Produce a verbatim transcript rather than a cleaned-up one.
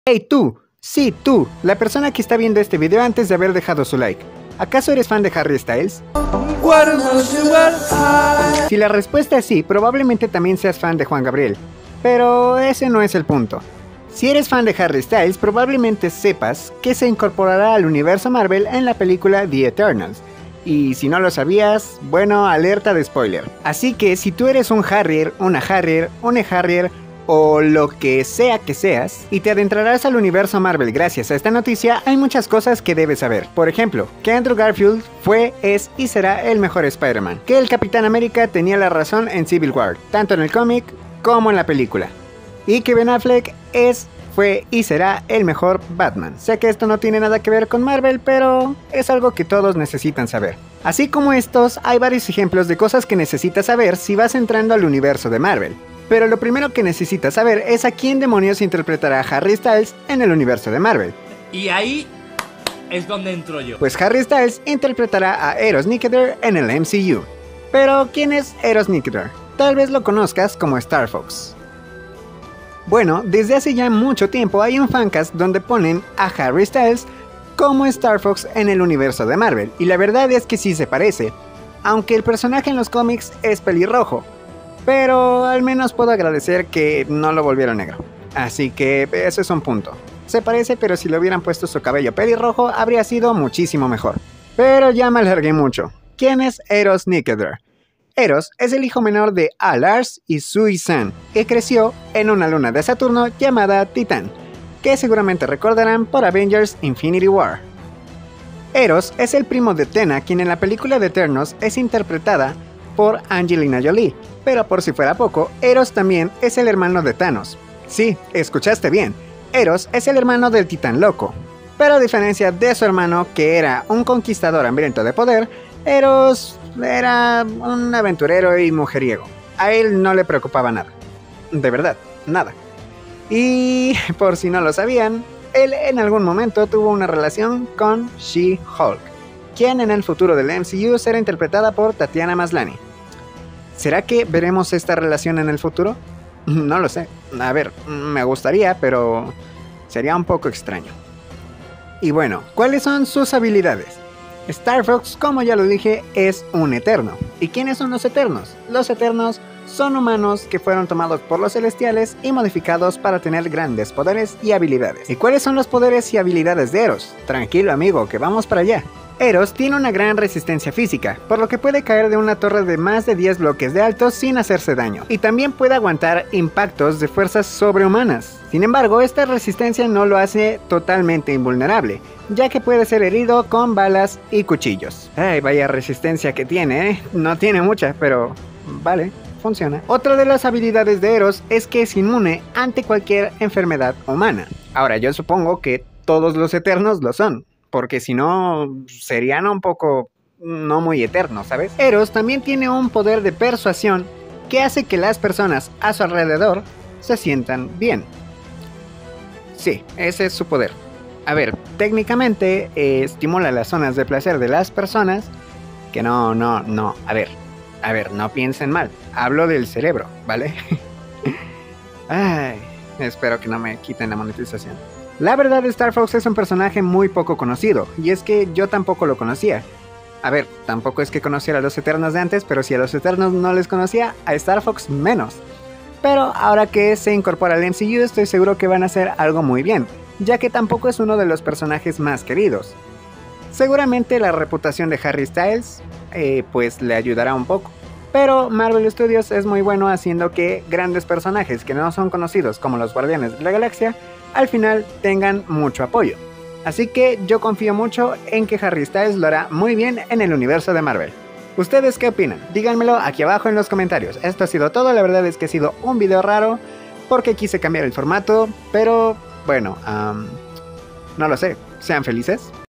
Hey tú, sí tú, la persona que está viendo este video antes de haber dejado su like. ¿Acaso eres fan de Harry Styles? Si la respuesta es sí, probablemente también seas fan de Juan Gabriel. Pero ese no es el punto. Si eres fan de Harry Styles, probablemente sepas que se incorporará al universo Marvel en la película The Eternals. Y si no lo sabías, bueno, alerta de spoiler. Así que si tú eres un Harrier, una Harrier, un E-Harrier o lo que sea que seas, y te adentrarás al universo Marvel gracias a esta noticia, hay muchas cosas que debes saber. Por ejemplo, que Andrew Garfield fue, es y será el mejor Spider-Man. Que el Capitán América tenía la razón en Civil War, tanto en el cómic como en la película. Y que Ben Affleck es, fue y será el mejor Batman. Sé que esto no tiene nada que ver con Marvel, pero es algo que todos necesitan saber. Así como estos, hay varios ejemplos de cosas que necesitas saber si vas entrando al universo de Marvel. Pero lo primero que necesitas saber es a quién demonios interpretará a Harry Styles en el universo de Marvel. Y ahí es donde entro yo. Pues Harry Styles interpretará a Eros Nickeder en el M C U. Pero ¿quién es Eros Nickeder? Tal vez lo conozcas como Star Fox. Bueno, desde hace ya mucho tiempo hay un fancast donde ponen a Harry Styles como Star Fox en el universo de Marvel. Y la verdad es que sí se parece, aunque el personaje en los cómics es pelirrojo. Pero al menos puedo agradecer que no lo volvieron negro. Así que ese es un punto. Se parece, pero si le hubieran puesto su cabello pelirrojo habría sido muchísimo mejor. Pero ya me alargué mucho. ¿Quién es Eros Nickeder? Eros es el hijo menor de Alars y Sui-San, que creció en una luna de Saturno llamada Titán, que seguramente recordarán por Avengers Infinity War. Eros es el primo de Tena, quien en la película de Eternos es interpretada por Angelina Jolie. Pero por si fuera poco, Eros también es el hermano de Thanos. Sí, escuchaste bien, Eros es el hermano del Titán Loco. Pero a diferencia de su hermano, que era un conquistador hambriento de poder, Eros era un aventurero y mujeriego. A él no le preocupaba nada. De verdad, nada. Y por si no lo sabían, él en algún momento tuvo una relación con She-Hulk, quien en el futuro del M C U será interpretada por Tatiana Maslany. ¿Será que veremos esta relación en el futuro? No lo sé. A ver, me gustaría, pero sería un poco extraño. Y bueno, ¿cuáles son sus habilidades? Star Fox, como ya lo dije, es un eterno. ¿Y quiénes son los eternos? Los eternos son humanos que fueron tomados por los celestiales y modificados para tener grandes poderes y habilidades. ¿Y cuáles son los poderes y habilidades de Eros? Tranquilo amigo, que vamos para allá. Eros tiene una gran resistencia física, por lo que puede caer de una torre de más de diez bloques de alto sin hacerse daño, y también puede aguantar impactos de fuerzas sobrehumanas. Sin embargo, esta resistencia no lo hace totalmente invulnerable, ya que puede ser herido con balas y cuchillos. Ay, vaya resistencia que tiene, ¿eh? No tiene mucha, pero vale, funciona. Otra de las habilidades de Eros es que es inmune ante cualquier enfermedad humana. Ahora, yo supongo que todos los eternos lo son, porque si no, serían un poco no muy eternos, ¿sabes? Eros también tiene un poder de persuasión que hace que las personas a su alrededor se sientan bien. Sí, ese es su poder. A ver, técnicamente eh, estimula las zonas de placer de las personas, que no, no, no, a ver, a ver, no piensen mal, hablo del cerebro, ¿vale? Ay, espero que no me quiten la monetización. La verdad, Star Fox es un personaje muy poco conocido, y es que yo tampoco lo conocía. A ver, tampoco es que conociera a los Eternos de antes, pero si a los Eternos no les conocía, a Star Fox menos. Pero ahora que se incorpora al M C U, estoy seguro que van a hacer algo muy bien, ya que tampoco es uno de los personajes más queridos. Seguramente la reputación de Harry Styles, eh, pues le ayudará un poco. Pero Marvel Studios es muy bueno haciendo que grandes personajes que no son conocidos como los Guardianes de la Galaxia, al final tengan mucho apoyo. Así que yo confío mucho en que Harry Styles lo hará muy bien en el universo de Marvel. ¿Ustedes qué opinan? Díganmelo aquí abajo en los comentarios. Esto ha sido todo, la verdad es que ha sido un video raro porque quise cambiar el formato, pero bueno, um, no lo sé. Sean felices.